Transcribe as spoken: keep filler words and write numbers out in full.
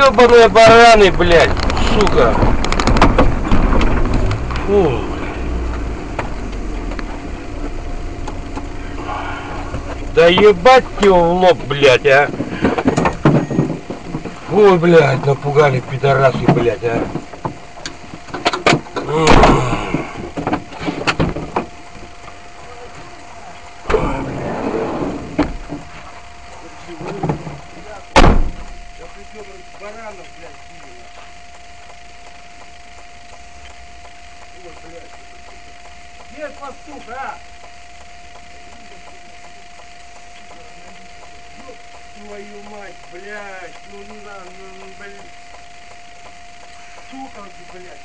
ёбаные бараны, блядь, сука. Фу. Да ебать его в лоб, блядь, а. Ой, блядь, напугали пидорасы, блядь, а. Баранов, блядь, ой, блядь. Где пастух, а? Ёб твою мать, блядь, ну не надо, ну, блядь. Сука, блядь.